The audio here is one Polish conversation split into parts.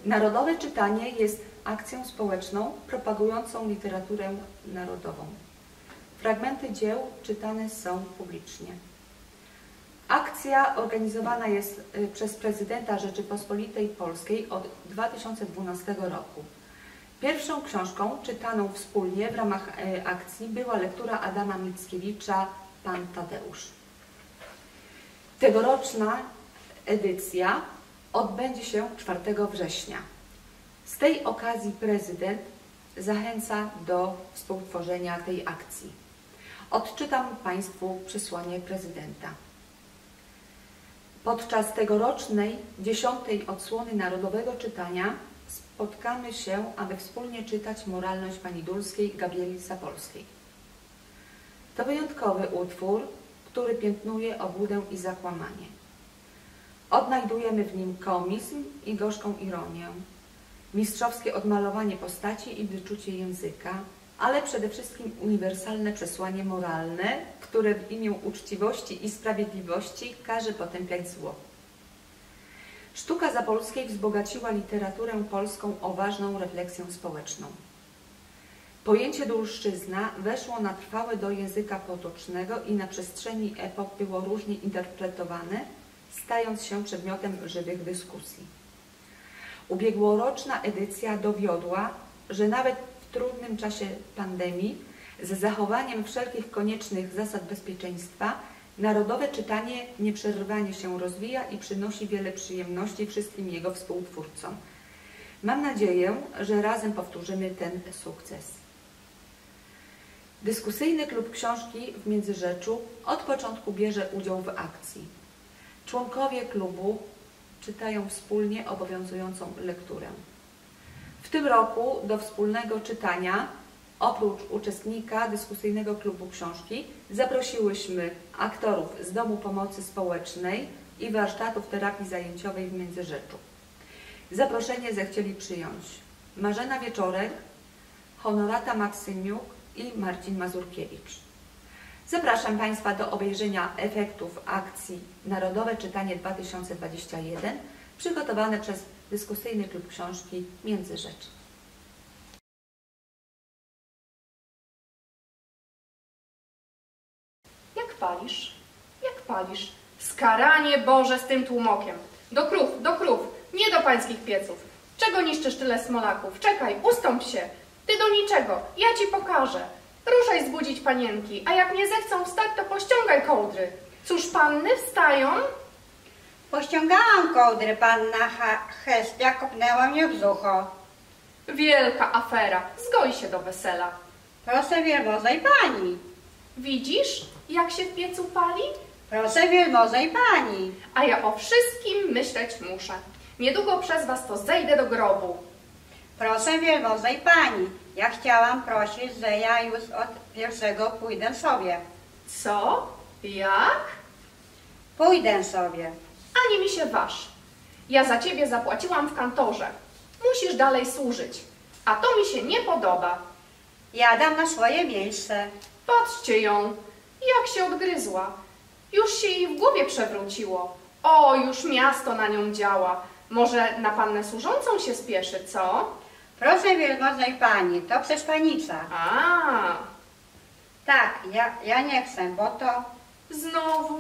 Narodowe czytanie jest akcją społeczną propagującą literaturę narodową. Fragmenty dzieł czytane są publicznie. Akcja organizowana jest przez prezydenta Rzeczypospolitej Polskiej od 2012 roku. Pierwszą książką czytaną wspólnie w ramach akcji była lektura Adama Mickiewicza „Pan Tadeusz”. Tegoroczna edycja odbędzie się 4 września. Z tej okazji prezydent zachęca do współtworzenia tej akcji. Odczytam Państwu przesłanie prezydenta. Podczas tegorocznej 10. odsłony Narodowego Czytania spotkamy się, aby wspólnie czytać Moralność pani Dulskiej Gabrieli Sapolskiej. To wyjątkowy utwór, który piętnuje obłudę i zakłamanie. Odnajdujemy w nim komizm i gorzką ironię, mistrzowskie odmalowanie postaci i wyczucie języka, ale przede wszystkim uniwersalne przesłanie moralne, które w imię uczciwości i sprawiedliwości każe potępiać zło. Sztuka Zapolskiej wzbogaciła literaturę polską o ważną refleksję społeczną. Pojęcie dulszczyzna weszło na trwałe do języka potocznego i na przestrzeni epok było różnie interpretowane, stając się przedmiotem żywych dyskusji. Ubiegłoroczna edycja dowiodła, że nawet w trudnym czasie pandemii, z zachowaniem wszelkich koniecznych zasad bezpieczeństwa, narodowe czytanie nieprzerwanie się rozwija i przynosi wiele przyjemności wszystkim jego współtwórcom. Mam nadzieję, że razem powtórzymy ten sukces. Dyskusyjny klub książki w Międzyrzeczu od początku bierze udział w akcji. Członkowie klubu czytają wspólnie obowiązującą lekturę. W tym roku do wspólnego czytania, oprócz uczestnika dyskusyjnego klubu książki, zaprosiłyśmy aktorów z Domu Pomocy Społecznej i warsztatów terapii zajęciowej w Międzyrzeczu. Zaproszenie zechcieli przyjąć Marzena Wieczorek, Honorata Maksymiuk i Marcin Mazurkiewicz. Zapraszam Państwa do obejrzenia efektów akcji Narodowe Czytanie 2021 przygotowane przez Dyskusyjny Klub Książki Międzyrzecz. Jak palisz? Jak palisz? Skaranie Boże z tym tłumokiem. Do krów, nie do pańskich pieców. Czego niszczysz tyle smolaków? Czekaj, ustąp się. Ty do niczego, ja ci pokażę. Ruszaj zbudzić panienki, a jak nie zechcą wstać, to pościągaj kołdry. Cóż panny wstają? Pościągałam kołdry, panna Hestia kopnęła mnie w brzucho. Wielka afera, zgoi się do wesela. Proszę wielmozej pani. Widzisz, jak się w piecu pali? Proszę wielmozej pani. A ja o wszystkim myśleć muszę. Niedługo przez was to zejdę do grobu. Proszę wielmozej pani. Ja chciałam prosić, że ja już od pierwszego pójdę sobie. Co? Jak? Pójdę sobie. Ani mi się waż. Ja za ciebie zapłaciłam w kantorze. Musisz dalej służyć. A to mi się nie podoba. Jadam na swoje miejsce. Patrzcie ją, jak się odgryzła. Już się jej w głowie przewróciło. O, już miasto na nią działa. Może na pannę służącą się spieszy, co? Proszę wielmozej pani, to przez panica. A, Tak, ja nie chcę, bo to znowu.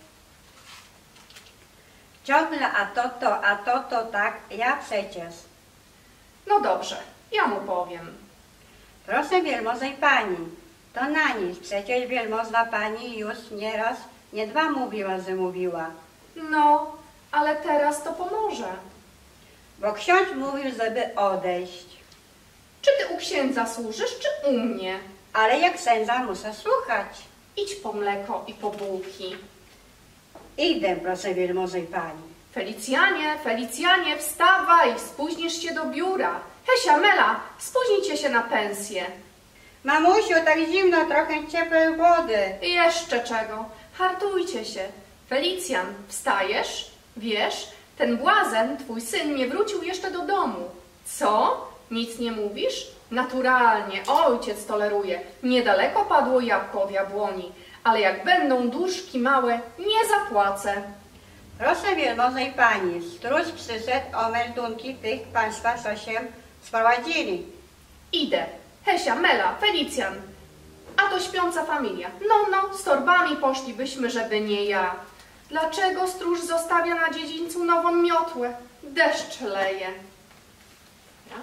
ciągle a to tak, ja przecież. No dobrze, ja mu powiem. Proszę wielmozej pani, to na nic, przecież wielmozna pani już nie raz, nie dwa mówiła, że mówiła. No, ale teraz to pomoże. Bo ksiądz mówił, żeby odejść. Czy ty u księdza służysz, czy u mnie? Ale jak księdza muszę słuchać. Idź po mleko i po bułki. Idę, proszę wielmozej pani. Felicjanie, wstawaj, spóźnisz się do biura. Hesia, Mela, spóźnijcie się na pensję. Mamusiu, tak zimno, trochę ciepłej wody. Jeszcze czego? Hartujcie się. Felicjan, wstajesz? Wiesz, ten błazen, twój syn, nie wrócił jeszcze do domu. Co? Nic nie mówisz? Naturalnie, ojciec toleruje. Niedaleko padło jabłko od jabłoni, ale jak będą duszki małe, nie zapłacę. Proszę wielmożnej pani, stróż przyszedł o meldunki tych państwa, co się sprowadzili. Idę. Hesia, Mela, Felicjan. A to śpiąca familia. No, z torbami poszlibyśmy, żeby nie ja. Dlaczego stróż zostawia na dziedzińcu nową miotłę? Deszcz leje. Ja?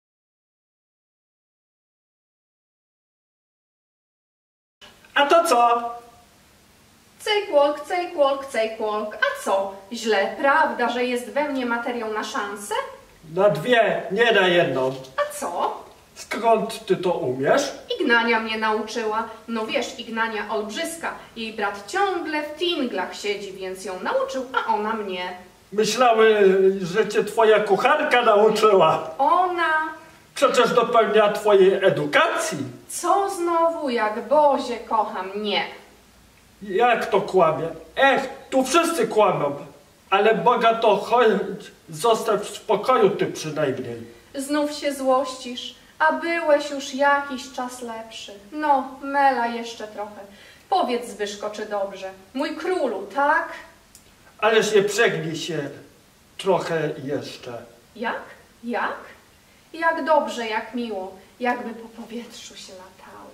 A to co? Cejkłolk, cejkłolk, cejkłolk. A co? Źle, prawda, że jest we mnie materiał na szansę? Na dwie, nie na jedną. A co? Skąd ty to umiesz? Ignania mnie nauczyła. No wiesz, Ignania Olbrzyska. Jej brat ciągle w tinglach siedzi, więc ją nauczył, a ona mnie. Myślały, że cię twoja kucharka nauczyła. Ona... Przecież dopełnia twojej edukacji. Co znowu, jak Bozie kocham? Nie. Jak to kłamie? Tu wszyscy kłamią. Ale Boga to chodź, zostaw w spokoju ty przynajmniej. Znów się złościsz, a byłeś już jakiś czas lepszy. No, Mela jeszcze trochę. Powiedz, Zbyszko, czy dobrze? Mój królu, tak? Ależ nie przegnij się trochę jeszcze. Jak? Jak? Jak dobrze, jak miło, jakby po powietrzu się latało.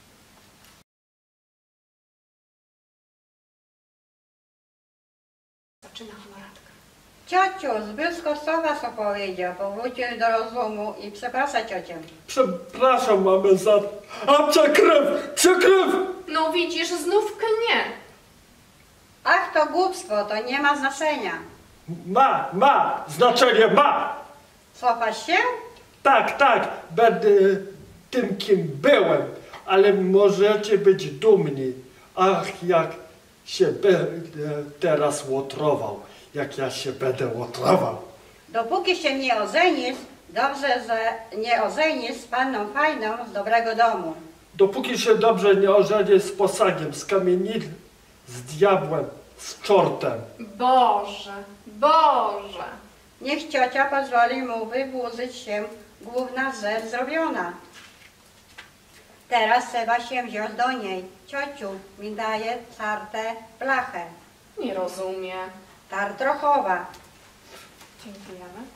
Zaczyna honoratka. Ciociu, Zbyszko co was opowiedział, powrócił do rozumu i przeprasza ciocię. Przepraszam, mamy za... A przekryw! No widzisz, znów knie. Ach, to głupstwo, to nie ma znaczenia. Znaczenie ma. Cofasz się? Tak, będę tym, kim byłem, ale możecie być dumni. Ach, jak się będę teraz łotrował, jak ja się będę łotrował. Dopóki się nie ożenisz, dobrze, że nie ożenisz z panną fajną z dobrego domu. Dopóki się dobrze nie ożenię z posagiem, z kamieniny, z diabłem, z czortem. Boże. Niech ciocia pozwoli mu wyburzyć się główna rzecz zrobiona. Teraz trzeba się wziąć do niej. Ciociu mi daje tartę blachę. Nie rozumie. Tartrochowa. Dziękujemy.